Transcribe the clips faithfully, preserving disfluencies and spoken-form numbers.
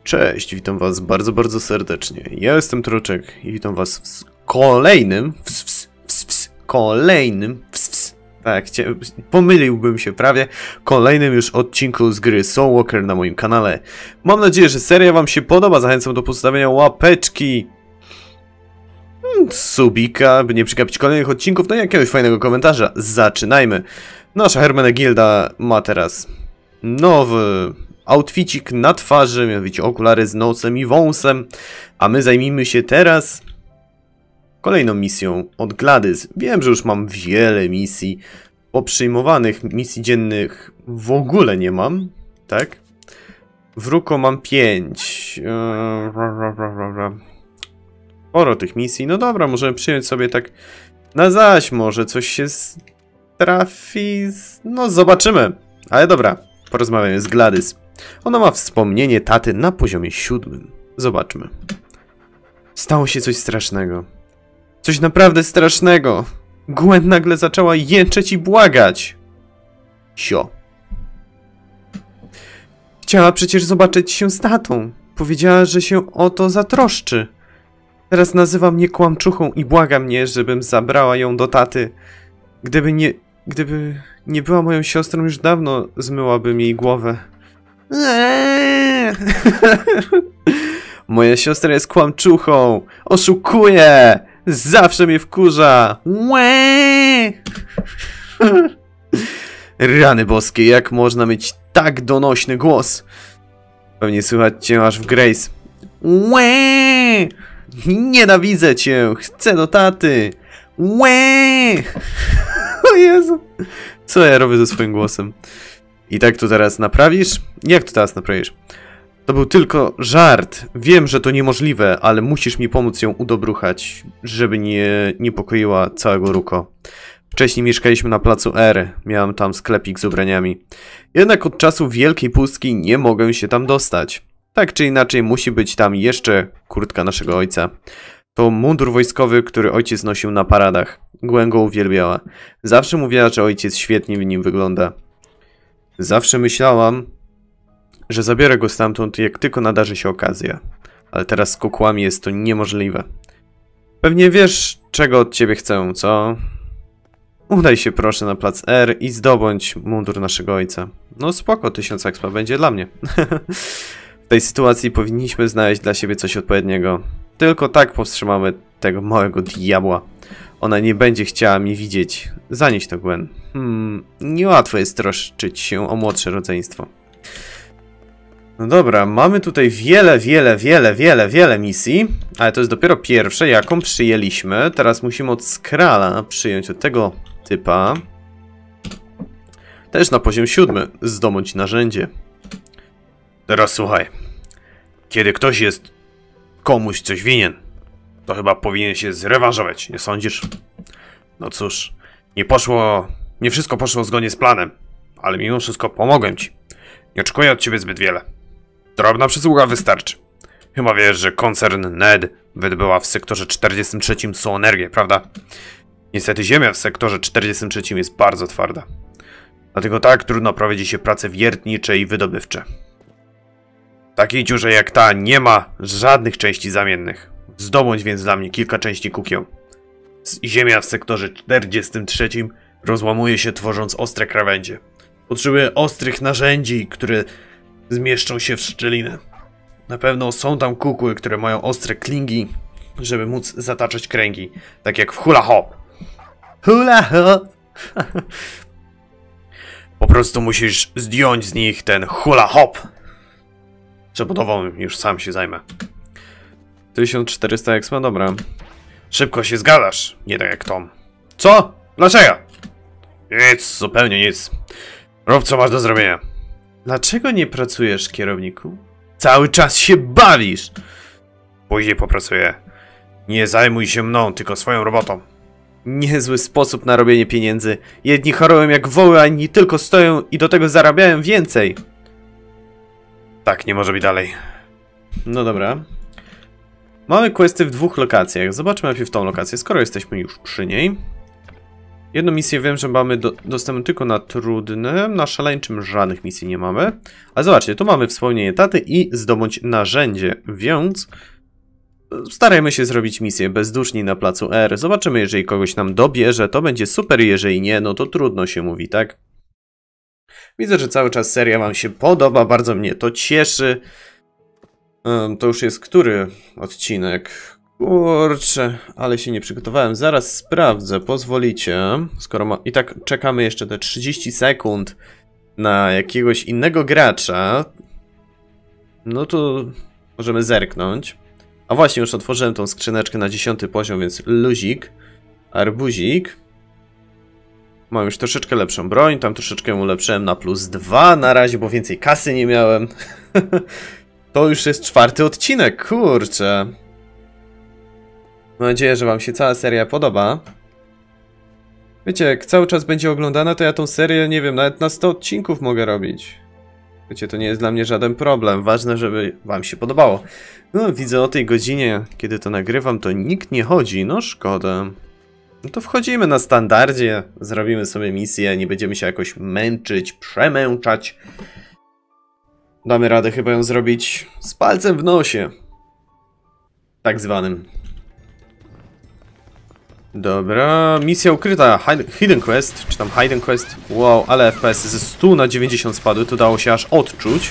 Cześć, witam was bardzo, bardzo serdecznie. Ja jestem Troczek i witam was w kolejnym, w, w, w, w, kolejnym, w, w, tak, pomyliłbym się prawie, kolejnym już odcinku z gry Soul Walker na moim kanale. Mam nadzieję, że seria wam się podoba, zachęcam do postawienia łapeczki, subika, by nie przegapić kolejnych odcinków, no i jakiegoś fajnego komentarza. Zaczynajmy. Nasza Hermenegilda ma teraz nowy outficik na twarzy, mianowicie okulary z nosem i wąsem, a my zajmijmy się teraz kolejną misją od Gladys. Wiem, że już mam wiele misji poprzyjmowanych, misji dziennych w ogóle nie mam, tak? W Ruko mam pięć. Sporo tych misji, no dobra, możemy przyjąć sobie tak na zaś, może coś się trafi, no zobaczymy, ale dobra, porozmawiamy z Gladys. Ona ma wspomnienie taty na poziomie siódmym. Zobaczmy. Stało się coś strasznego. Coś naprawdę strasznego. Gwen nagle zaczęła jęczeć i błagać. Sio. Chciała przecież zobaczyć się z tatą. Powiedziała, że się o to zatroszczy. Teraz nazywa mnie kłamczuchą i błaga mnie, żebym zabrała ją do taty. Gdyby nie... Gdyby nie była moją siostrą, już dawno zmyłabym jej głowę. Eee. Moja siostra jest kłamczuchą. Oszukuje. Zawsze mnie wkurza. Eee. Rany boskie, jak można mieć tak donośny głos? Pewnie słychać cię aż w Grace. Eee. Nienawidzę cię. Chcę do taty. Eee. O Jezu. Co ja robię ze swoim głosem? I tak to teraz naprawisz? Jak to teraz naprawisz? To był tylko żart. Wiem, że to niemożliwe, ale musisz mi pomóc ją udobruchać, żeby nie niepokoiła całego Ruko. Wcześniej mieszkaliśmy na placu R. Miałem tam sklepik z ubraniami. Jednak od czasu Wielkiej Pustki nie mogę się tam dostać. Tak czy inaczej musi być tam jeszcze kurtka naszego ojca. To mundur wojskowy, który ojciec nosił na paradach. Gwen go uwielbiała. Zawsze mówiła, że ojciec świetnie w nim wygląda. Zawsze myślałam, że zabiorę go stamtąd, jak tylko nadarzy się okazja. Ale teraz z kukłami jest to niemożliwe. Pewnie wiesz, czego od ciebie chcę, co? Udaj się proszę na plac R i zdobądź mundur naszego ojca. No spoko, tysiąc expa będzie dla mnie. W tej sytuacji powinniśmy znaleźć dla siebie coś odpowiedniego. Tylko tak powstrzymamy tego małego diabła. Ona nie będzie chciała mi widzieć. Zanieś to, Gwen. Hmm, niełatwo jest troszczyć się o młodsze rodzeństwo. No dobra, mamy tutaj wiele, wiele, wiele, wiele, wiele misji. Ale to jest dopiero pierwsza, jaką przyjęliśmy. Teraz musimy od Skrala przyjąć od tego typa. Też na poziom siódmy. Zdobądź narzędzie. Teraz słuchaj. Kiedy ktoś jest komuś coś winien, to chyba powinien się zrewanżować, nie sądzisz? No cóż, nie poszło... Nie wszystko poszło zgodnie z planem, ale mimo wszystko pomogłem ci. Nie oczekuję od ciebie zbyt wiele. Drobna przysługa wystarczy. Chyba wiesz, że koncern N E D wydobyła w sektorze czterdziestym trzecim są energię, prawda? Niestety ziemia w sektorze czterdziestym trzecim jest bardzo twarda. Dlatego tak trudno prowadzi się prace wiertnicze i wydobywcze. W takiej dziurze jak ta nie ma żadnych części zamiennych. Zdobądź więc dla mnie kilka części kukieł. Ziemia w sektorze czterdziestym trzecim rozłamuje się, tworząc ostre krawędzie. Potrzebuję ostrych narzędzi, które zmieszczą się w szczelinę. Na pewno są tam kukły, które mają ostre klingi, żeby móc zataczać kręgi. Tak jak w hula hop. Hula hop! Po prostu musisz zdjąć z nich ten hula hop. Przebudową już sam się zajmę. tysiąc czterysta expa, dobra. Szybko się zgadasz, nie tak jak Tom. Co? Dlaczego? Nic, zupełnie nic. Rób co masz do zrobienia. Dlaczego nie pracujesz, kierowniku? Cały czas się bawisz! Później popracuję. Nie zajmuj się mną, tylko swoją robotą. Niezły sposób na robienie pieniędzy. Jedni chorują jak woły, a inni tylko stoją i do tego zarabiają więcej. Tak, nie może być dalej. No dobra. Mamy questy w dwóch lokacjach. Zobaczmy najpierw tą lokację, skoro jesteśmy już przy niej. Jedną misję wiem, że mamy do, dostęp tylko na trudnym, na szaleńczym żadnych misji nie mamy. Ale zobaczcie, tu mamy wspomnienie taty i zdobądź narzędzie, więc starajmy się zrobić misję bezduszni na placu R. Zobaczymy, jeżeli kogoś nam dobierze, to będzie super, jeżeli nie, no to trudno się mówi, tak? Widzę, że cały czas seria wam się podoba, bardzo mnie to cieszy. Um, to już jest który odcinek? Kurczę, ale się nie przygotowałem. Zaraz sprawdzę, pozwolicie. Skoro ma... I tak czekamy jeszcze te trzydzieści sekund na jakiegoś innego gracza, no to możemy zerknąć. A właśnie, już otworzyłem tą skrzyneczkę na dziesiąty poziom, więc luzik, arbuzik. Mam już troszeczkę lepszą broń, tam troszeczkę ulepszyłem na plus dwa na razie, bo więcej kasy nie miałem. To już jest czwarty odcinek, kurczę. Mam nadzieję, że wam się cała seria podoba. Wiecie, jak cały czas będzie oglądana, to ja tą serię, nie wiem, nawet na sto odcinków mogę robić. Wiecie, to nie jest dla mnie żaden problem. Ważne, żeby wam się podobało. No, widzę o tej godzinie, kiedy to nagrywam, to nikt nie chodzi. No, szkoda. No to wchodzimy na standardzie, zrobimy sobie misję, nie będziemy się jakoś męczyć, przemęczać. Damy radę chyba ją zrobić z palcem w nosie. Tak zwanym. Dobra, misja ukryta, Hidden Quest, czy tam Hidden Quest. Wow, ale F P S ze stu na dziewięćdziesiąt spadły, to dało się aż odczuć.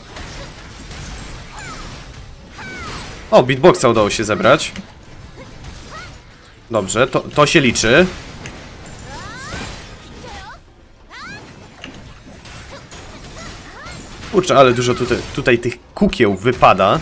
O, beatboxa udało się zebrać. Dobrze, to, to się liczy. Kurczę, ale dużo tutaj, tutaj tych kukieł wypada.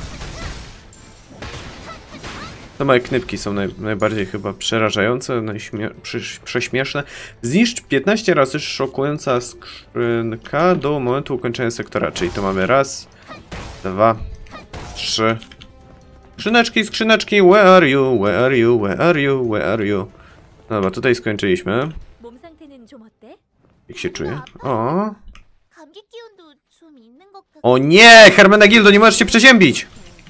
Te moje knypki są naj, najbardziej chyba przerażające, prześmieszne. Zniszcz piętnaście razy szokująca skrzynka do momentu ukończenia sektora. Czyli to mamy raz, dwa, trzy. Skrzyneczki, skrzyneczki, where are you, where are you, where are you, where are you. Dobra, tutaj skończyliśmy. Jak się czuję? O. O nie! Hermenegildo, nie możesz się przeziębić!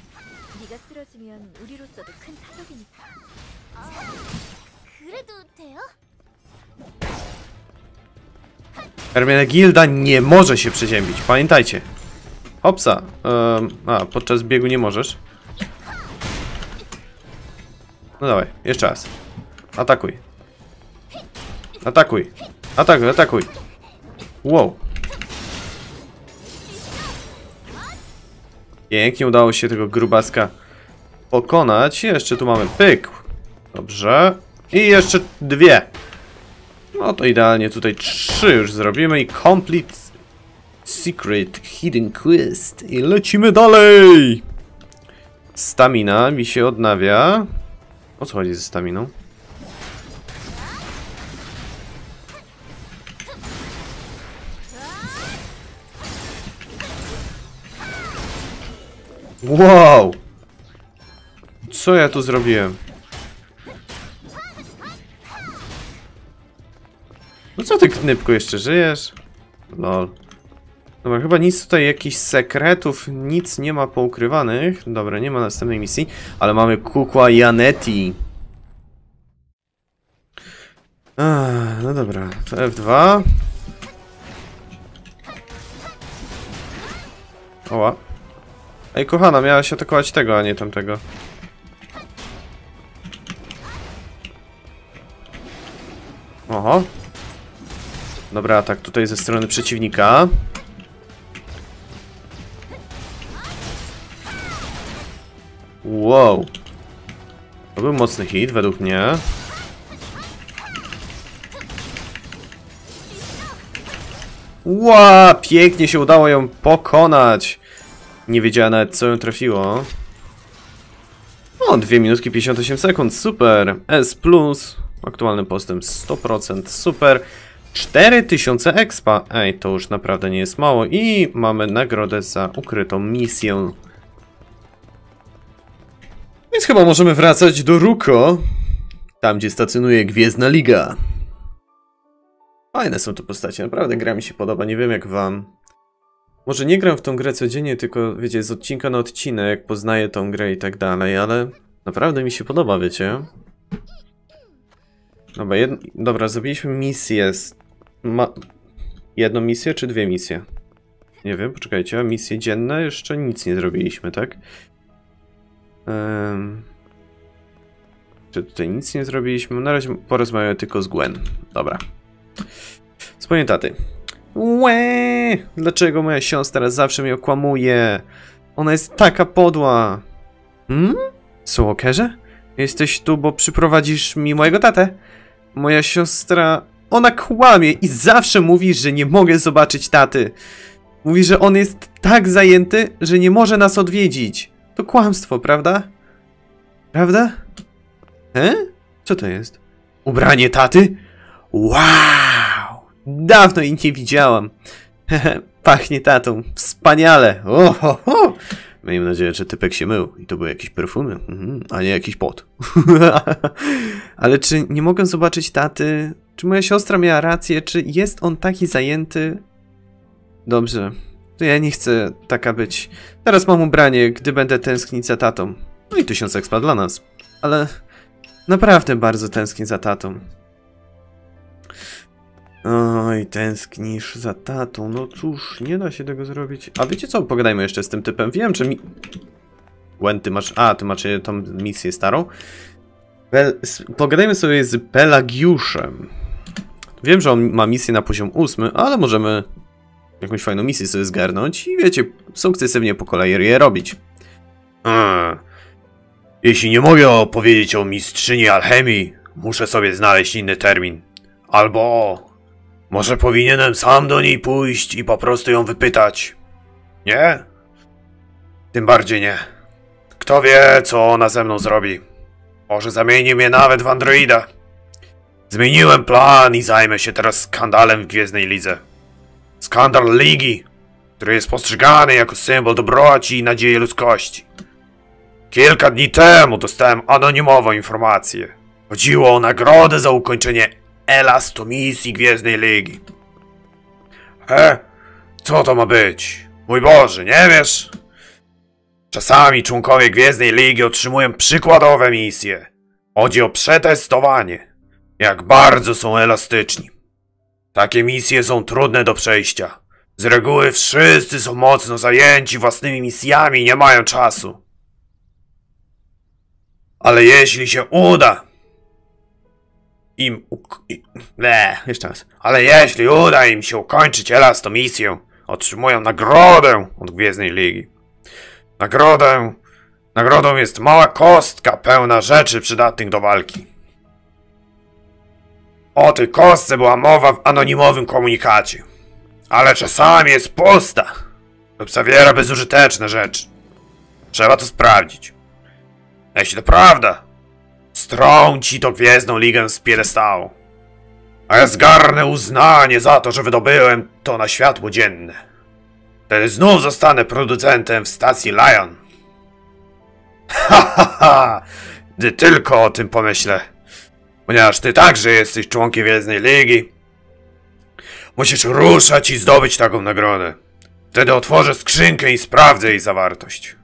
Hermenegilda nie może się przeziębić, pamiętajcie. Hopsa. Um, a, podczas biegu nie możesz. No dawaj, jeszcze raz. Atakuj. Atakuj. Atakuj, atakuj. Wow. Pięknie udało się tego grubaska pokonać. Jeszcze tu mamy pyk. Dobrze. I jeszcze dwie. No to idealnie tutaj trzy już zrobimy i complete secret hidden quest. I lecimy dalej. Stamina mi się odnawia. O co chodzi ze staminą? Wow! Co ja tu zrobiłem? No co ty, knypku, jeszcze żyjesz? Lol. Dobra, chyba nic tutaj, jakichś sekretów, nic nie ma poukrywanych. Dobra, nie ma następnej misji, ale mamy kukła Janetti. Ah, no dobra, to F dwa. Oła. Ej, kochana, miałaś atakować tego, a nie tamtego. Oho. Dobra, atak tutaj ze strony przeciwnika. Wow. To był mocny hit, według mnie. Ła, pięknie się udało ją pokonać. Nie wiedziała nawet, co ją trafiło. O, dwie minutki pięćdziesiąt osiem sekund, super. S plus, aktualny postęp sto procent, super. cztery tysiące expa, ej, to już naprawdę nie jest mało. I mamy nagrodę za ukrytą misję. Więc chyba możemy wracać do Ruko. Tam, gdzie stacjonuje Gwiezdna Liga. Fajne są te postacie, naprawdę gra mi się podoba, nie wiem jak wam. Może nie gram w tą grę codziennie, tylko wiecie, z odcinka na odcinek, poznaję tą grę i tak dalej, ale naprawdę mi się podoba, wiecie. Dobra, jed... Dobra, zrobiliśmy misję. Z... Ma... Jedną misję czy dwie misje? Nie wiem, poczekajcie. Misje dzienne jeszcze nic nie zrobiliśmy, tak? Um... Czy tutaj nic nie zrobiliśmy? Na razie porozmawiamy tylko z Gwen. Dobra. Swoje taty. Łe! Dlaczego moja siostra zawsze mnie okłamuje? Ona jest taka podła. Hmm? Walkerze? Jesteś tu, bo przyprowadzisz mi mojego tatę? Moja siostra... Ona kłamie i zawsze mówi, że nie mogę zobaczyć taty. Mówi, że on jest tak zajęty, że nie może nas odwiedzić. To kłamstwo, prawda? Prawda? E? Co to jest? Ubranie taty? Wow! Dawno jej nie widziałam. Pachnie tatą. Wspaniale. Ohoho! Miejmy nadzieję, że typek się mył i to były jakieś perfumy, mhm, a nie jakiś pot. Ale czy nie mogę zobaczyć taty? Czy moja siostra miała rację? Czy jest on taki zajęty? Dobrze. To ja nie chcę taka być. Teraz mam ubranie, gdy będę tęsknić za tatą. No i tysiąc expa dla nas. Ale naprawdę bardzo tęsknię za tatą. Oj, tęsknisz za tatą. No cóż, nie da się tego zrobić. A wiecie co? Pogadajmy jeszcze z tym typem. Wiem, że mi... Gwen, ty masz... A, ty masz tą misję starą. Pel... Pogadajmy sobie z Pelagiuszem. Wiem, że on ma misję na poziom ósmy, ale możemy jakąś fajną misję sobie zgarnąć i wiecie, sukcesywnie po kolei je robić. Hmm. Jeśli nie mogę opowiedzieć o mistrzyni alchemii, muszę sobie znaleźć inny termin. Albo... Może powinienem sam do niej pójść i po prostu ją wypytać. Nie? Tym bardziej nie. Kto wie, co ona ze mną zrobi. Może zamieni mnie nawet w androida. Zmieniłem plan i zajmę się teraz skandalem w Gwiezdnej Lidze. Skandal Ligi, który jest postrzegany jako symbol dobroci i nadziei ludzkości. Kilka dni temu dostałem anonimową informację. Chodziło o nagrodę za ukończenie elastomisji Gwiezdnej Ligi. He? Co to ma być? Mój Boże, nie wiesz? Czasami członkowie Gwiezdnej Ligi otrzymują przykładowe misje. Chodzi o przetestowanie, jak bardzo są elastyczni. Takie misje są trudne do przejścia. Z reguły wszyscy są mocno zajęci własnymi misjami i nie mają czasu. Ale jeśli się uda im... Le, jeszcze raz. Ale jeśli uda im się ukończyć elastomisję, otrzymują nagrodę od Gwiezdnej Ligi. Nagrodę... Nagrodą jest mała kostka pełna rzeczy przydatnych do walki. O tej kostce była mowa w anonimowym komunikacie. Ale czasami jest pusta lub zawiera bezużyteczne rzeczy. Trzeba to sprawdzić. Jeśli to prawda, strąci to Gwiezdną Ligę z piedestału. A ja zgarnę uznanie za to, że wydobyłem to na światło dzienne. Wtedy znów zostanę producentem w stacji Lion. Ha ha ha! Gdy tylko o tym pomyślę. Ponieważ ty także jesteś członkiem Gwiezdnej Ligi, musisz ruszać i zdobyć taką nagrodę. Wtedy otworzę skrzynkę i sprawdzę jej zawartość.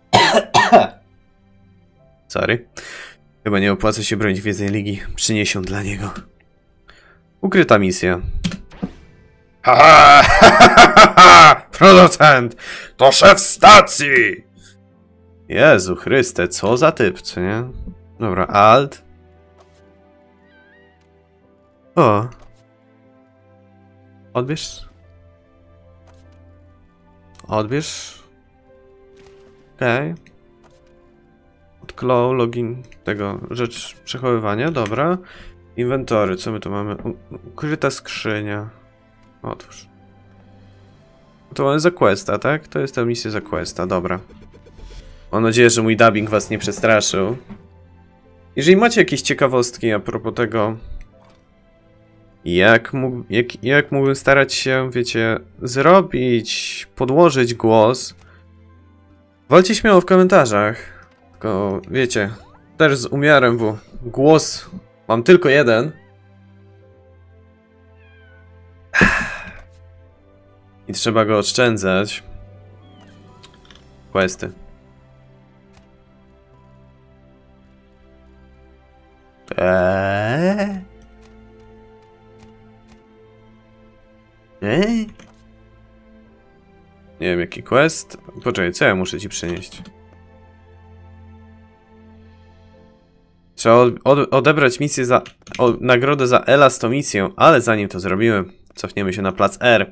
Sorry. Chyba nie opłaca się bronić Gwiezdnej Ligi. Przyniesią dla niego. Ukryta misja. Haha! Ha, ha, producent! To szef stacji! Jezu Chryste, co za typ, co nie? Dobra, alt. O. Odbierz. Odbierz. Okej. Okay. Odklął login tego rzecz przechowywania, dobra. Inwentory, co my tu mamy? Ukryta skrzynia. Otwórz. To mamy za questa, tak? To jest ta misja za questa, dobra. Mam nadzieję, że mój dubbing was nie przestraszył. Jeżeli macie jakieś ciekawostki a propos tego, jak, mógł, jak, jak mógłbym starać się, wiecie, zrobić, podłożyć głos, walcie śmiało w komentarzach. Tylko, wiecie, też z umiarem, bo głos mam tylko jeden. I trzeba go oszczędzać. Questy. Eee? Eee? Nie wiem, jaki quest. Poczekaj, co ja muszę ci przynieść? Trzeba od, od, odebrać misję za... O, nagrodę za elastomicję, ale zanim to zrobimy, cofniemy się na plac R.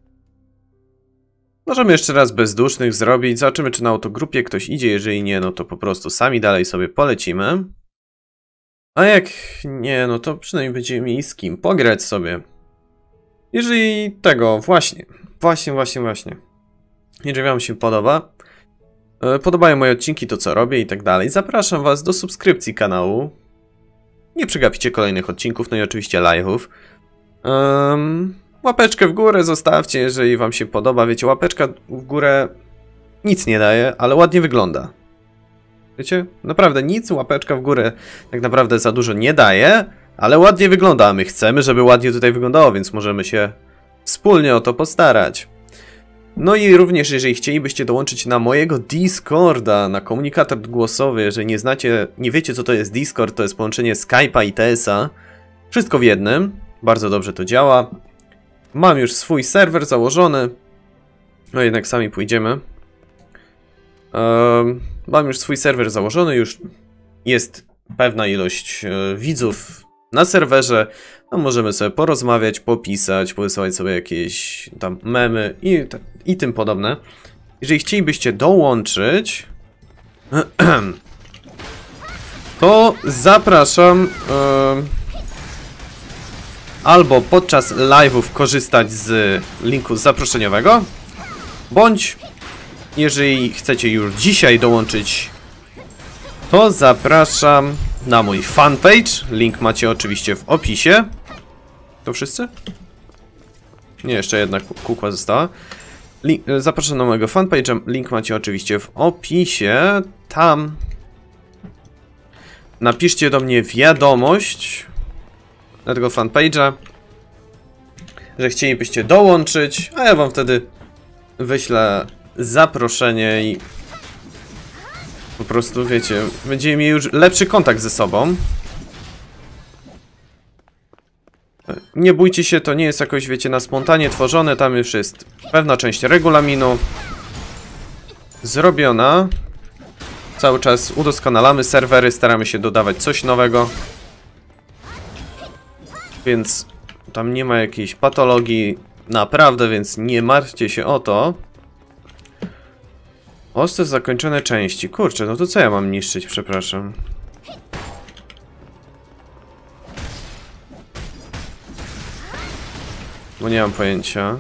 Możemy jeszcze raz bezdusznych zrobić. Zobaczymy, czy na autogrupie ktoś idzie. Jeżeli nie, no to po prostu sami dalej sobie polecimy. A jak nie, no to przynajmniej będziemy mieli z kim pograć sobie. Jeżeli tego, właśnie, właśnie, właśnie, właśnie. Jeżeli wam się podoba, podobają moje odcinki, to co robię i tak dalej, zapraszam was do subskrypcji kanału. Nie przegapicie kolejnych odcinków, no i oczywiście live'ów. Um, łapeczkę w górę zostawcie, jeżeli wam się podoba. Wiecie, łapeczka w górę nic nie daje, ale ładnie wygląda. Wiecie? Naprawdę nic, łapeczka w górę tak naprawdę za dużo nie daje, ale ładnie wygląda, a my chcemy, żeby ładnie tutaj wyglądało, więc możemy się wspólnie o to postarać. No i również, jeżeli chcielibyście dołączyć na mojego Discorda, na komunikator głosowy, jeżeli nie znacie, nie wiecie, co to jest Discord, to jest połączenie Skype'a i T S a. Wszystko w jednym. Bardzo dobrze to działa. Mam już swój serwer założony. No jednak sami pójdziemy. Um, mam już swój serwer założony, już jest pewna ilość e, widzów na serwerze. No, możemy sobie porozmawiać, popisać, powysyłać sobie jakieś tam memy i, i tym podobne. Jeżeli chcielibyście dołączyć, to zapraszam e, albo podczas live'ów korzystać z linku zaproszeniowego, bądź jeżeli chcecie już dzisiaj dołączyć, to zapraszam na mój fanpage. Link macie oczywiście w opisie. To wszyscy? Nie, jeszcze jedna kukła została. Link, zapraszam na mojego fanpage'a. Link macie oczywiście w opisie. Tam napiszcie do mnie wiadomość na tego fanpage'a, że chcielibyście dołączyć, a ja wam wtedy wyślę zaproszenie i po prostu, wiecie, będziemy mieli już lepszy kontakt ze sobą. Nie bójcie się, to nie jest jakoś, wiecie, na spontanie tworzone, tam już jest pewna część regulaminu zrobiona. Cały czas udoskonalamy serwery, staramy się dodawać coś nowego. Więc tam nie ma jakiejś patologii, naprawdę, więc nie martwcie się o to. Ostre zakończone części. Kurczę, no to co ja mam niszczyć, przepraszam. Bo nie mam pojęcia.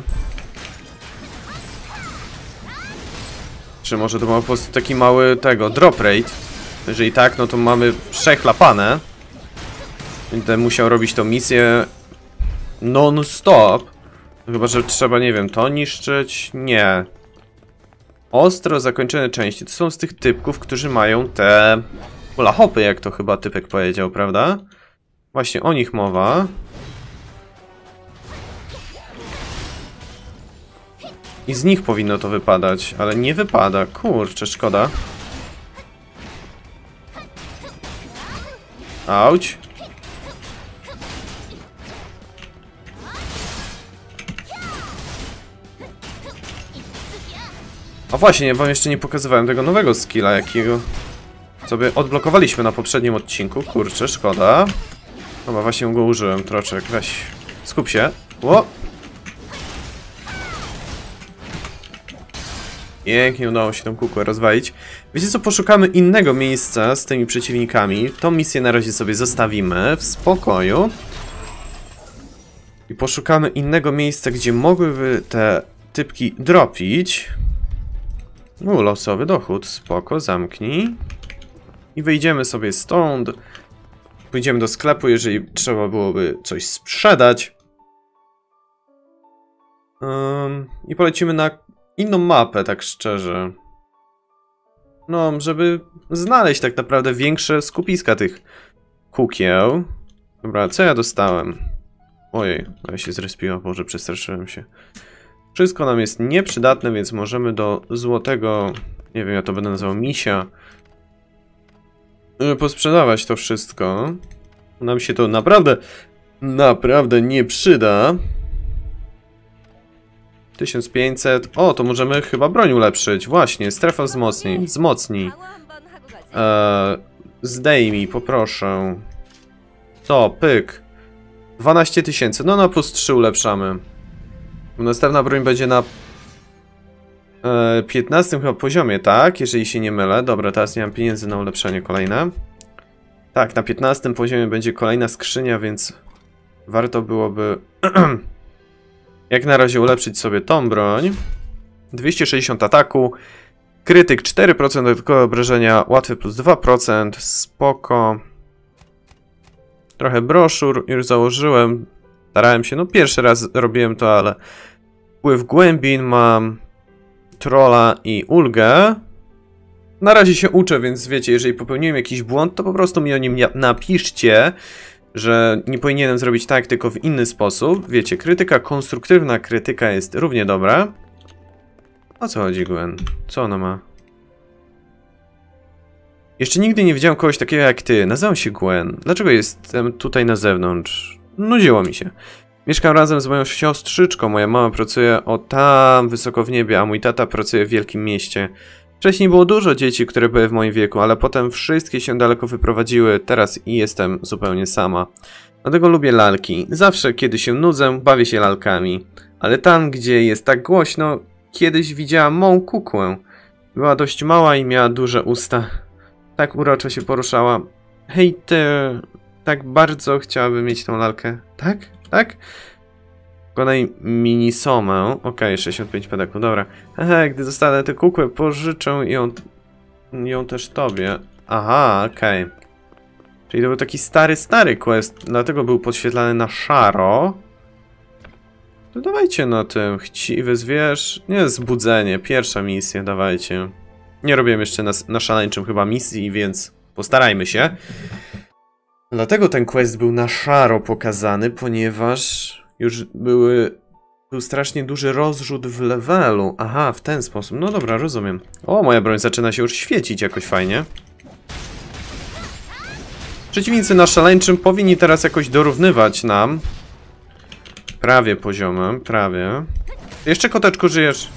Czy może to ma po prostu taki mały tego, drop rate? Jeżeli tak, no to mamy przechlapane. Będę musiał robić tą misję non-stop. Chyba, że trzeba, nie wiem, to niszczyć? Nie. Ostro zakończone części. To są z tych typków, którzy mają te hula hopy, jak to chyba typek powiedział, prawda? Właśnie o nich mowa. I z nich powinno to wypadać, ale nie wypada. Kurczę, szkoda. Auć. A właśnie, ja wam jeszcze nie pokazywałem tego nowego skilla, jakiego sobie odblokowaliśmy na poprzednim odcinku. Kurczę, szkoda. Chyba właśnie go użyłem troszeczkę. Weź, skup się. Ło! Pięknie udało się tą kukłę rozwalić. Wiecie co, poszukamy innego miejsca z tymi przeciwnikami. Tą misję na razie sobie zostawimy w spokoju. I poszukamy innego miejsca, gdzie mogłyby te typki dropić. U, losowy dochód, spoko, zamknij. I wyjdziemy sobie stąd. Pójdziemy do sklepu, jeżeli trzeba byłoby coś sprzedać. Um, I polecimy na inną mapę, tak szczerze. No, żeby znaleźć tak naprawdę większe skupiska tych kukieł. Dobra, co ja dostałem? Ojej, ale się zrespiła, Boże, przestraszyłem się. Wszystko nam jest nieprzydatne, więc możemy do złotego, nie wiem, ja to będę nazywał misia, posprzedawać to wszystko. Nam się to naprawdę, naprawdę nie przyda. tysiąc pięćset. O, to możemy chyba broń ulepszyć. Właśnie, strefa wzmocni. Wzmocnij. Eee, zdejmij, poproszę. To, pyk. dwanaście tysięcy. No na plus trzy ulepszamy. Następna broń będzie na e, piętnastym chyba poziomie, tak? Jeżeli się nie mylę. Dobra, teraz nie mam pieniędzy na ulepszenie kolejne. Tak, na piętnastym poziomie będzie kolejna skrzynia, więc warto byłoby jak na razie ulepszyć sobie tą broń. dwieście sześćdziesiąt ataku. Krytyk cztery procent dodatkowe obrażenia. Łatwy plus dwa procent. Spoko. Trochę broszur już założyłem. Starałem się, no pierwszy raz robiłem to, ale wpływ głębin mam. Trolla i ulgę. Na razie się uczę, więc wiecie, jeżeli popełniłem jakiś błąd, to po prostu mi o nim napiszcie, że nie powinienem zrobić tak, tylko w inny sposób. Wiecie, krytyka, konstruktywna krytyka jest równie dobra. O co chodzi, Gwen? Co ona ma? Jeszcze nigdy nie widziałem kogoś takiego jak ty. Nazywam się Gwen. Dlaczego jestem tutaj na zewnątrz? Nudziło mi się. Mieszkam razem z moją siostrzyczką. Moja mama pracuje o tam wysoko w niebie, a mój tata pracuje w wielkim mieście. Wcześniej było dużo dzieci, które były w moim wieku, ale potem wszystkie się daleko wyprowadziły. Teraz i jestem zupełnie sama. Dlatego lubię lalki. Zawsze, kiedy się nudzę, bawię się lalkami. Ale tam, gdzie jest tak głośno, kiedyś widziałam małą kukłę. Była dość mała i miała duże usta. Tak uroczo się poruszała. Hej ty, tak bardzo chciałabym mieć tą lalkę. Tak? Tak? Wykonaj minisomę. Okej, okay, sześćdziesiąt pięć pedaków, dobra. Aha, gdy dostanę tę kukłę, pożyczę ją, ją też tobie. Aha, okej. Okay. Czyli to był taki stary, stary quest, dlatego był podświetlany na szaro. To dawajcie na tym, chciwy zwierz. Nie, zbudzenie, pierwsza misja, dawajcie. Nie robiłem jeszcze na, na szaleńczym chyba misji, więc postarajmy się. Dlatego ten quest był na szaro pokazany, ponieważ już były, był strasznie duży rozrzut w levelu. Aha, w ten sposób. No dobra, rozumiem. O, moja broń zaczyna się już świecić jakoś fajnie. Przeciwnicy na szaleńczym powinni teraz jakoś dorównywać nam. Prawie poziomem, prawie. Jeszcze, koteczku, żyjesz?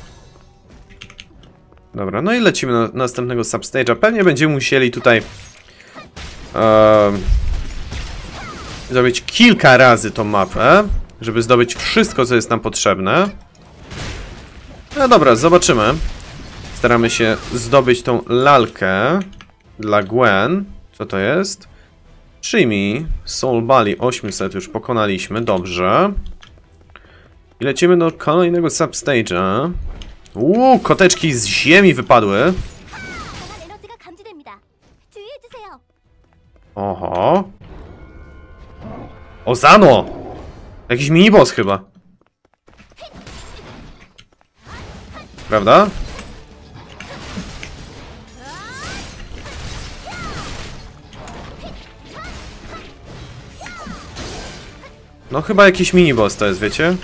Dobra, no i lecimy na następnego substage'a. Pewnie będziemy musieli tutaj e, zrobić kilka razy tą mapę, żeby zdobyć wszystko, co jest nam potrzebne. No dobra, zobaczymy. Staramy się zdobyć tą lalkę dla Gwen. Co to jest? Przyjmij. Soul Bali osiemset już pokonaliśmy, dobrze. I lecimy do kolejnego substage'a. Uuu, koteczki z ziemi wypadły. Oho. Ozano! Jakiś miniboss chyba. Prawda? No chyba jakiś miniboss to jest, wiecie?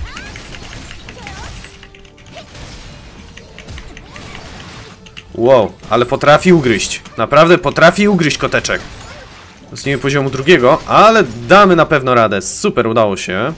Wow, ale potrafi ugryźć. Naprawdę potrafi ugryźć koteczek. Dostaniemy poziomu drugiego, ale damy na pewno radę. Super, udało się.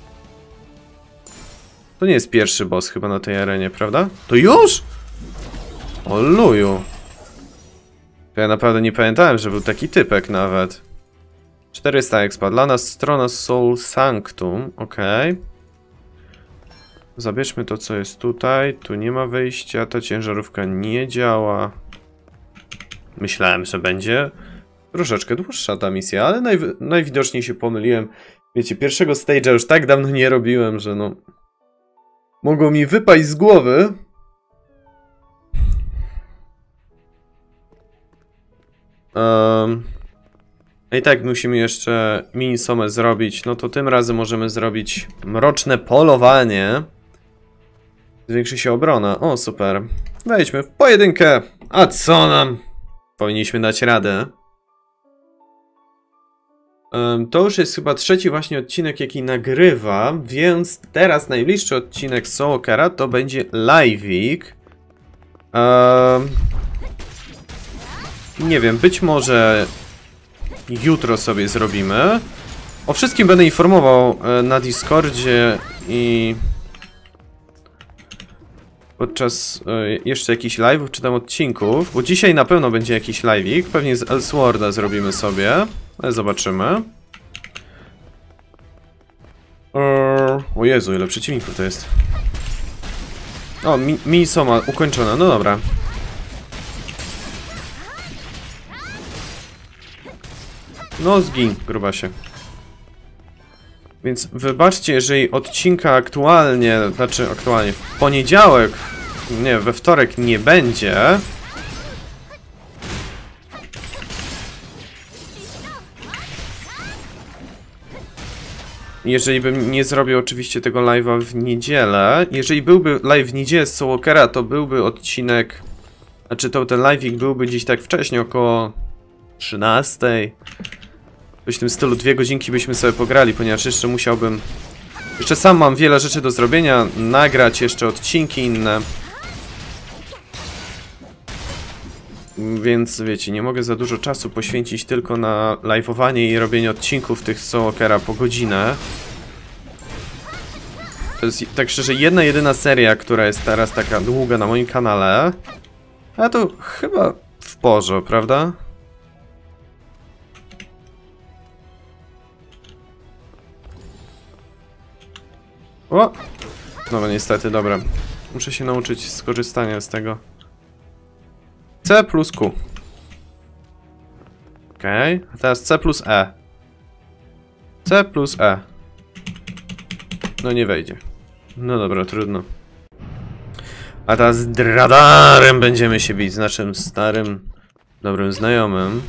To nie jest pierwszy boss chyba na tej arenie, prawda? To już? O luju. To ja naprawdę nie pamiętałem, że był taki typek nawet. czterysta expa. Dla nas strona Soul Sanctum. Okej. Okay. Zabierzmy to, co jest tutaj. Tu nie ma wyjścia. Ta ciężarówka nie działa. Myślałem, że będzie troszeczkę dłuższa ta misja, ale naj najwidoczniej się pomyliłem. Wiecie, pierwszego stage'a już tak dawno nie robiłem, że no... mogło mi wypaść z głowy. Um, I tak musimy jeszcze minisomę zrobić. No to tym razem możemy zrobić mroczne polowanie. Zwiększy się obrona. O, super. Wejdźmy w pojedynkę. A co nam? Powinniśmy dać radę. Um, to już jest chyba trzeci właśnie odcinek, jaki nagrywam, więc teraz najbliższy odcinek Soulkera to będzie live'ik. Um, nie wiem, być może jutro sobie zrobimy. O wszystkim będę informował na Discordzie i podczas y, jeszcze jakichś live'ów czy tam odcinków, bo dzisiaj na pewno będzie jakiś live'ik, pewnie z Elsworda zrobimy sobie, ale zobaczymy. Eee, o Jezu, ile przeciwników to jest. O, mi, Minisoma ukończona, no dobra. No zgin, grubasie. Więc wybaczcie, jeżeli odcinka aktualnie, znaczy aktualnie w poniedziałek, nie, we wtorek nie będzie. Jeżeli bym nie zrobił oczywiście tego live'a w niedzielę. Jeżeli byłby live w niedzielę z Soul Walkera, to byłby odcinek, znaczy to ten live'ik byłby gdzieś tak wcześnie, około trzynastej. Coś w tym stylu, dwie godzinki byśmy sobie pograli, ponieważ jeszcze musiałbym... Jeszcze sam mam wiele rzeczy do zrobienia, nagrać jeszcze odcinki inne. Więc wiecie, nie mogę za dużo czasu poświęcić tylko na live'owanie i robienie odcinków tych Soul Walkera po godzinę. To jest tak szczerze jedna jedyna seria, która jest teraz taka długa na moim kanale. Ale to chyba w porze, prawda? O! No niestety, dobra. Muszę się nauczyć skorzystania z tego. C plus Q. Okej, okay. A teraz C plus E. C plus E. No nie wejdzie. No dobra, trudno. A teraz z Dradarem będziemy się bić, z naszym starym, dobrym znajomym.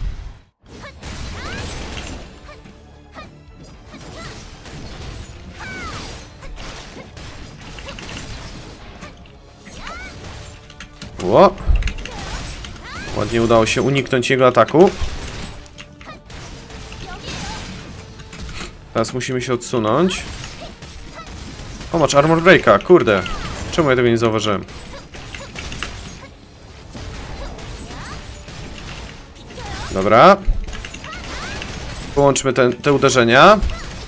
Ło! Ładnie udało się uniknąć jego ataku. Teraz musimy się odsunąć. O, masz Armor Breaka, kurde. Czemu ja tego nie zauważyłem? Dobra. Połączmy te, te uderzenia.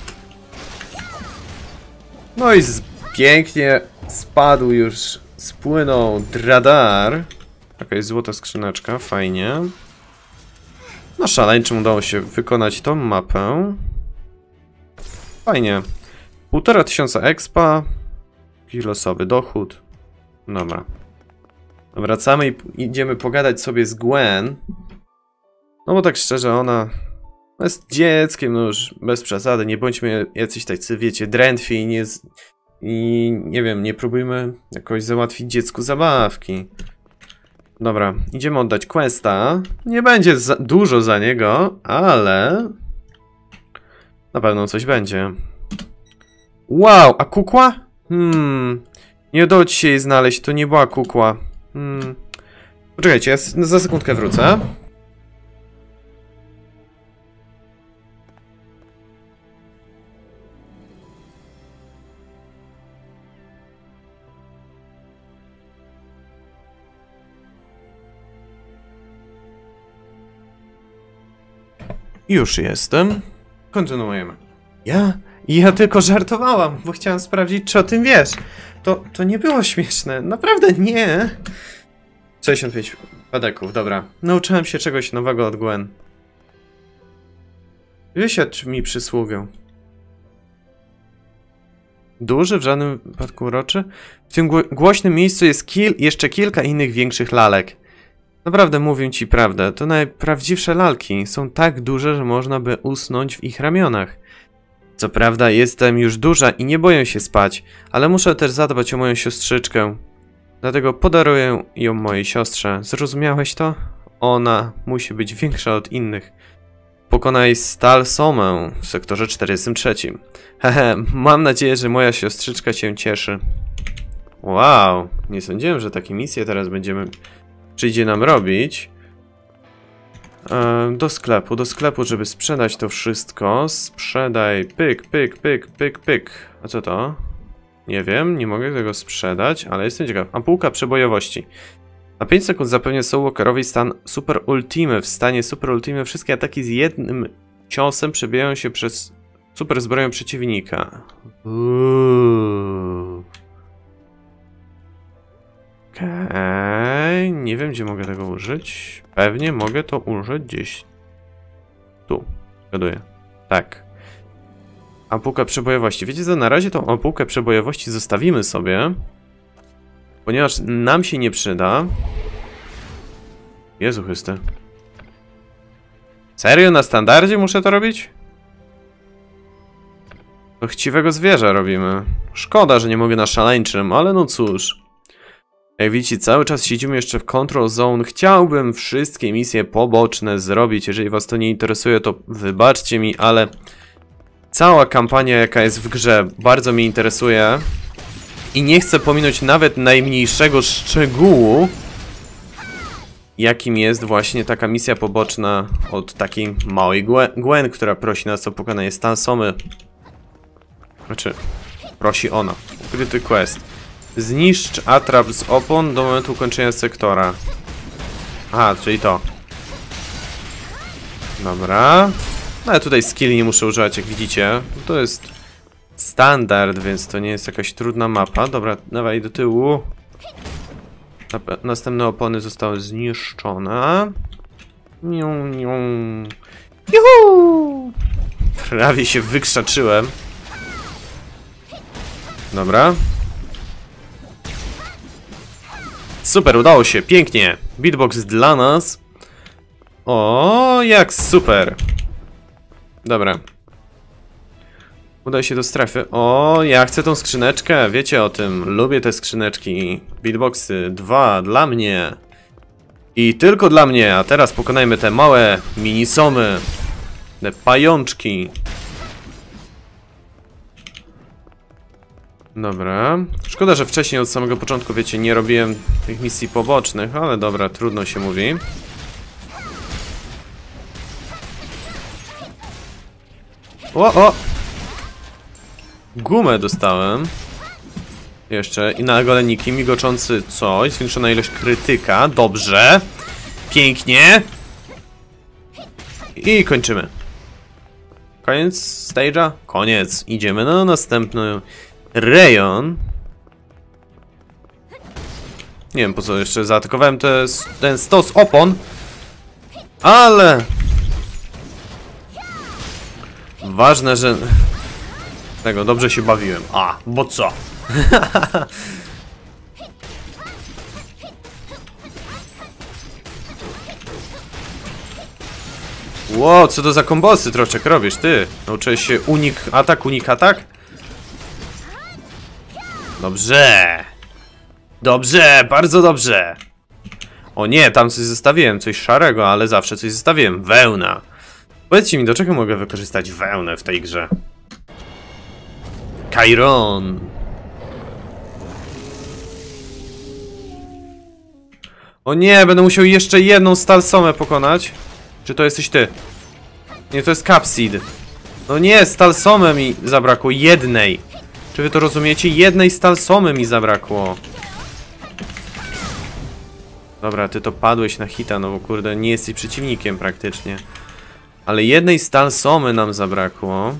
No i z, pięknie spadł już, spłynął Dradar. Okej, okay, złota skrzyneczka, fajnie. No szaleńczym udało się wykonać tą mapę. Fajnie. Półtora tysiąca expa. Losowy dochód. Dobra. Wracamy i idziemy pogadać sobie z Gwen. No bo tak szczerze, ona jest dzieckiem, no już bez przesady. Nie bądźmy jacyś tacy, wiecie, drętwi i nie... Z... I nie wiem, nie próbujmy jakoś załatwić dziecku zabawki. Dobra, idziemy oddać questa. Nie będzie za dużo za niego, ale... Na pewno coś będzie. Wow, a kukła? Hmm... Nie udało ci się jej znaleźć, to nie była kukła. Hmm... Poczekajcie, ja za sekundkę wrócę. Już jestem. Kontynuujemy. Ja? Ja tylko żartowałam, bo chciałam sprawdzić, czy o tym wiesz. To, to nie było śmieszne. Naprawdę nie. sześćdziesiąt pięć padeków, dobra. Nauczyłem się czegoś nowego od Gwen. Wysiadł mi przysługę. Duży, w żadnym wypadku uroczy. W tym głośnym miejscu jest kil jeszcze kilka innych większych lalek. Naprawdę mówię ci prawdę, to najprawdziwsze lalki. Są tak duże, że można by usnąć w ich ramionach. Co prawda jestem już duża i nie boję się spać, ale muszę też zadbać o moją siostrzyczkę. Dlatego podaruję ją mojej siostrze. Zrozumiałeś to? Ona musi być większa od innych. Pokonaj Stalsomę w sektorze czterdziestym trzecim. Hehe, mam nadzieję, że moja siostrzyczka cię cieszy. Wow, nie sądziłem, że takie misje teraz będziemy... przyjdzie nam robić. E, do sklepu, do sklepu, żeby sprzedać to wszystko. Sprzedaj, pyk, pyk, pyk, pyk, pyk. A co to? Nie wiem, nie mogę tego sprzedać, ale jestem ciekaw. Ampułka przebojowości. Na pięć sekund zapewnia Soul Walkerowi stan Super Ultimy. W stanie Super Ultimy wszystkie ataki z jednym ciosem przebijają się przez super zbroję przeciwnika. Uuu. Okej, okay. Nie wiem, gdzie mogę tego użyć. Pewnie mogę to użyć gdzieś tu. Zgaduję. Tak. Ampułka przebojowości. Wiecie co, na razie tą ampułkę przebojowości zostawimy sobie, ponieważ nam się nie przyda. Jezu Chryste. Serio? Na standardzie muszę to robić? To chciwego zwierza robimy. Szkoda, że nie mogę na szaleńczym, ale no cóż. Jak widzicie, cały czas siedzimy jeszcze w Control Zone. Chciałbym wszystkie misje poboczne zrobić. Jeżeli was to nie interesuje, to wybaczcie mi, ale cała kampania, jaka jest w grze, bardzo mnie interesuje. I nie chcę pominąć nawet najmniejszego szczegółu, jakim jest właśnie taka misja poboczna od takiej małej Gwen, Gwen która prosi nas o pokonanie Stansomy. Znaczy, prosi ona. Ukryty quest. Zniszcz atrap z opon do momentu ukończenia sektora. Aha, czyli to. Dobra. No ale tutaj skilli nie muszę używać, jak widzicie. To jest standard, więc to nie jest jakaś trudna mapa. Dobra, dawaj do tyłu. Następne opony zostały zniszczone. Niu, niu. Juhu! Prawie się wykrzaczyłem. Dobra. Super, udało się, pięknie. Beatbox dla nas. O, jak super. Dobra. Udaj się do strefy. O, ja chcę tą skrzyneczkę. Wiecie o tym. Lubię te skrzyneczki. Beatboxy dwa dla mnie. I tylko dla mnie. A teraz pokonajmy te małe minisomy. Te pajączki. Dobra. Szkoda, że wcześniej od samego początku, wiecie, nie robiłem tych misji pobocznych, ale dobra, trudno się mówi. O, o! Gumę dostałem. Jeszcze. I na goleniki migoczący coś. Zwiększona ilość krytyka. Dobrze. Pięknie. I kończymy. Koniec stage'a? Koniec. Idziemy na następny rejon. Nie wiem po co jeszcze zaatakowałem te, ten stos opon. Ale... Ważne, że... Tego, dobrze się bawiłem. A, bo co? Ło, co to za kombosy troszeczkę robisz, ty? Nauczyłeś się unik, atak, unik, atak? Dobrze. Dobrze, bardzo dobrze. O nie, tam coś zostawiłem, coś szarego, ale zawsze coś zostawiłem. Wełna. Powiedzcie mi, do czego mogę wykorzystać wełnę w tej grze? Chiron. O nie, będę musiał jeszcze jedną Stalsomę pokonać. Czy to jesteś ty? Nie, to jest Capseed. No nie, Stalsomę mi zabrakło, jednej. Czy wy to rozumiecie? Jednej Stalsomy mi zabrakło. Dobra, ty to padłeś na hita, no bo kurde, nie jesteś przeciwnikiem praktycznie. Ale jednej Stalsomy nam zabrakło.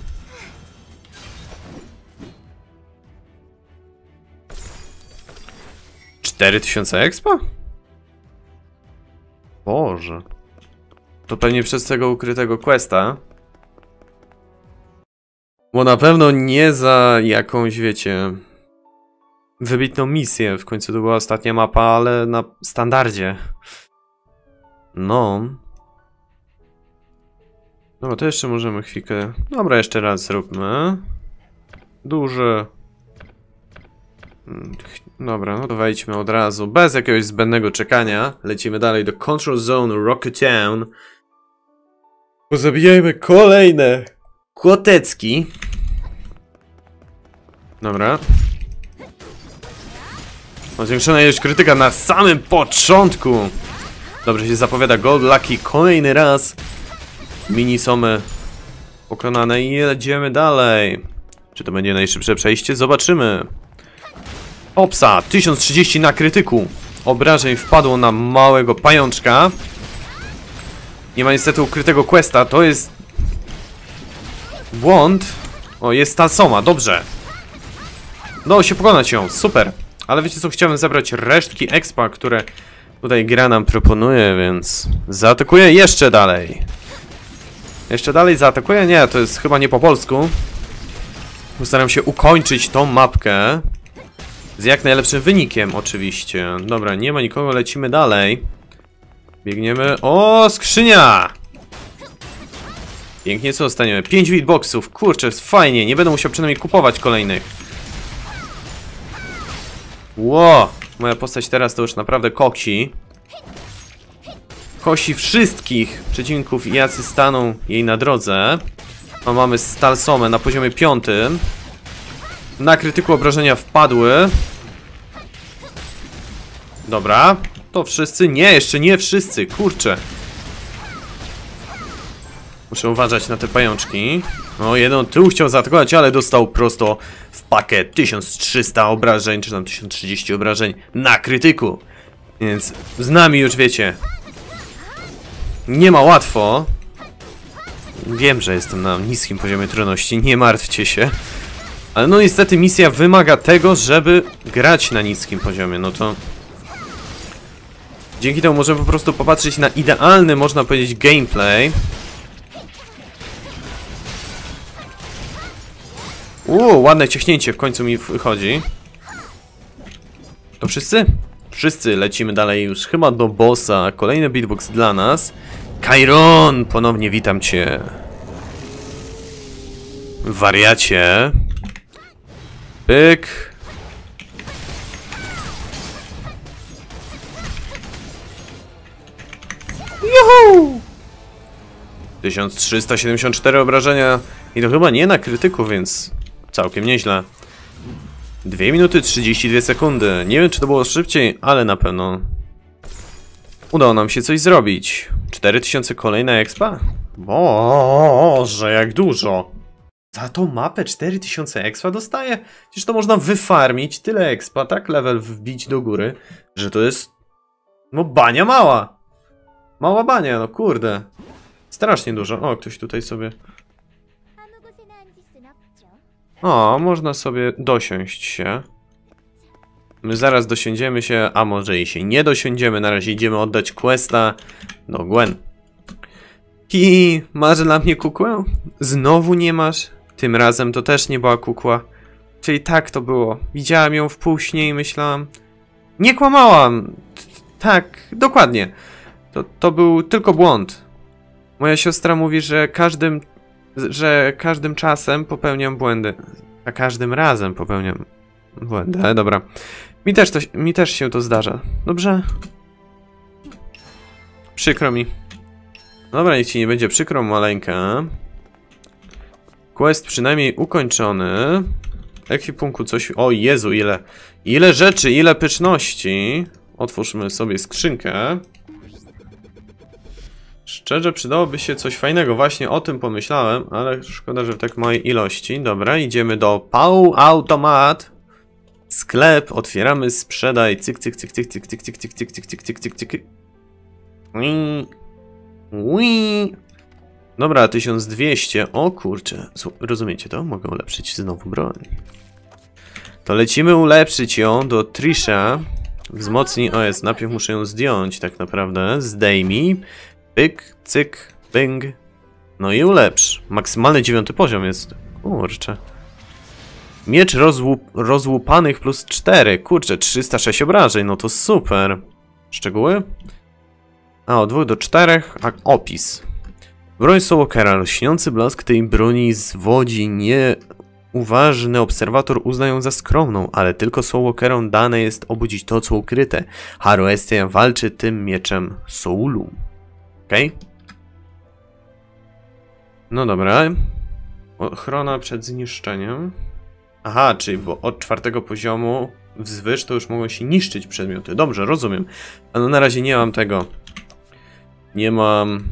cztery tysiące expa? Boże. To pewnie przez tego ukrytego questa. Bo na pewno nie za jakąś, wiecie, wybitną misję. W końcu to była ostatnia mapa, ale na standardzie. No. Dobra, to jeszcze możemy chwilkę... Dobra, jeszcze raz zróbmy. Duży. Dobra, no to wejdźmy od razu. Bez jakiegoś zbędnego czekania. Lecimy dalej do Control Zone Rocket Town. Pozabijajmy kolejne kłotecki. Dobra. O, zwiększona ilość krytyka na samym początku. Dobrze się zapowiada Gold Lucky kolejny raz. Minisomy pokonane i jedziemy dalej. Czy to będzie najszybsze przejście? Zobaczymy. Opsa, tysiąc trzydzieści na krytyku. Obrażeń wpadło na małego pajączka. Nie ma niestety ukrytego questa, to jest błąd. O, jest ta soma, dobrze. Udało się pokonać ją, super. Ale wiecie co, chciałem zebrać resztki expa, które tutaj gra nam proponuje, więc zaatakuję jeszcze dalej. Jeszcze dalej zaatakuję? Nie, to jest chyba nie po polsku. Postaram się ukończyć tą mapkę z jak najlepszym wynikiem, oczywiście. Dobra, nie ma nikogo, lecimy dalej. Biegniemy. O, skrzynia! Pięknie, co dostaniemy? pięć beatboxów, kurczę, jest fajnie. Nie będę musiał przynajmniej kupować kolejnych. Ło, moja postać teraz to już naprawdę koksi. Kosi wszystkich przeciwników, jacy staną jej na drodze. A mamy Stalsomę na poziomie piątym. Na krytyku obrażenia wpadły. Dobra, to wszyscy? Nie, jeszcze nie wszyscy, kurczę. Muszę uważać na te pajączki. No, jeden tył chciał zaatakować, ale dostał prosto w pakiet tysiąc trzysta obrażeń, czy tam tysiąc trzydzieści obrażeń na krytyku. Więc z nami już wiecie, nie ma łatwo. Wiem, że jestem na niskim poziomie trudności, nie martwcie się. Ale no niestety misja wymaga tego, żeby grać na niskim poziomie, no to... Dzięki temu możemy po prostu popatrzeć na idealny, można powiedzieć, gameplay. Uuu, ładne ciechnięcie w końcu mi wychodzi. To wszyscy? Wszyscy lecimy dalej już chyba do bossa. Kolejny beatbox dla nas. Chiron, ponownie witam cię. Wariacie. Pyk. Juhu! tysiąc trzysta siedemdziesiąt cztery obrażenia. I to chyba nie na krytyku, więc całkiem nieźle. dwie minuty trzydzieści dwie sekundy. Nie wiem, czy to było szybciej, ale na pewno udało nam się coś zrobić. cztery tysiące kolejna expa? Boże, jak dużo. Za tą mapę cztery tysiące expa dostaję? Przecież to można wyfarmić tyle expa, tak level wbić do góry, że to jest... No bania mała. Mała bania, no kurde. Strasznie dużo. O, ktoś tutaj sobie... O, można sobie dosiąść się. My zaraz dosiądziemy się, a może i się nie dosiądziemy. Na razie idziemy oddać questa do Gwen. I masz dla mnie kukłę? Znowu nie masz? Tym razem to też nie była kukła. Czyli tak to było. Widziałam ją w półśnie i myślałam... Nie kłamałam! Tak, dokładnie. To, to był tylko błąd. Moja siostra mówi, że każdym... że każdym czasem popełniam błędy. A każdym razem popełniam błędy. Ale dobra. Mi też, to, mi też się to zdarza. Dobrze? Przykro mi. Dobra, niech ci nie będzie przykro, maleńka. Quest przynajmniej ukończony. Ekwipunku coś... O Jezu, ile... Ile rzeczy, ile pyszności. Otwórzmy sobie skrzynkę. Szczerze przydałoby się coś fajnego, właśnie o tym pomyślałem, ale szkoda, że w tak małej ilości. Dobra, idziemy do Pau Automat. Sklep, otwieramy, sprzedaj, cyk, cyk, cyk, cyk, cyk, cyk, cyk, cyk, cyk, cyk, cyk, cyk, cyk, cyk. Ui. Dobra, tysiąc dwieście, o kurczę, rozumiecie to? Mogę ulepszyć znowu broń. To lecimy ulepszyć ją do Trisha. Wzmocnij, o jest, najpierw muszę ją zdjąć tak naprawdę, zdejmij. Pyk, cyk, ping. No i ulepsz. Maksymalny dziewiąty poziom jest. Kurczę. Miecz rozłup rozłupanych plus cztery. Kurczę, trzysta sześć obrażeń. No to super. Szczegóły? A, od dwóch do czterech. A, opis. Broń Soulwalkera. Lśniący blask tej broni zwodzi. Nieuważny obserwator uzna ją za skromną, ale tylko Soulwalkerom dane jest obudzić to, co ukryte. Haroestia walczy tym mieczem Soulu. Okej. Okay. No dobra. Ochrona przed zniszczeniem. Aha, czyli bo od czwartego poziomu wzwyż to już mogą się niszczyć przedmioty. Dobrze, rozumiem. Ale na razie nie mam tego. Nie mam...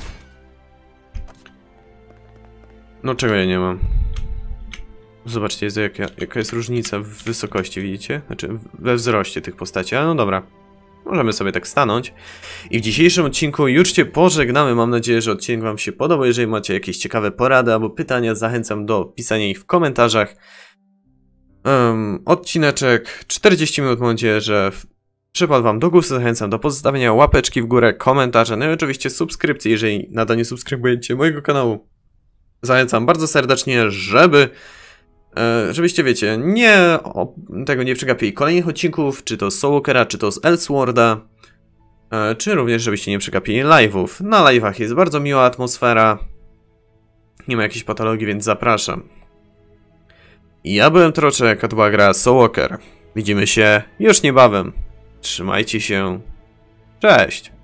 No czego ja nie mam? Zobaczcie, jest jaka, jaka jest różnica w wysokości, widzicie? Znaczy we wzroście tych postaci, ale no dobra. Możemy sobie tak stanąć. I w dzisiejszym odcinku już cię pożegnamy. Mam nadzieję, że odcinek wam się podobał. Jeżeli macie jakieś ciekawe porady albo pytania, zachęcam do pisania ich w komentarzach. Um, odcineczek czterdzieści minut, mam nadzieję, że przypadł wam do gustu. Zachęcam do pozostawienia łapeczki w górę, komentarza, no i oczywiście subskrypcji, jeżeli nadal nie subskrybujecie mojego kanału. Zachęcam bardzo serdecznie, żeby, e, żebyście, wiecie, nie o, tego nie przegapili kolejnych odcinków, czy to z Soul Walkera, czy to z Elseworlda, e, czy również, żebyście nie przegapili live'ów. Na live'ach jest bardzo miła atmosfera, nie ma jakiejś patologii, więc zapraszam. Ja byłem Troczek, a to była gra Soul Walker. Widzimy się już niebawem. Trzymajcie się. Cześć!